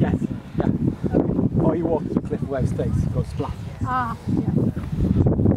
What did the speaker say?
Yes. Yeah. Or you walk to the cliff where it stays, go splat. Ah, yeah.